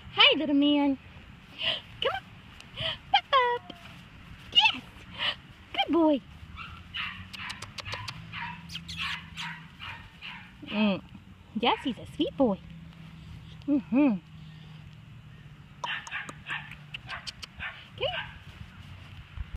Hi, little man. Come on. Pop up. Yes. Good boy. Yes, he's a sweet boy.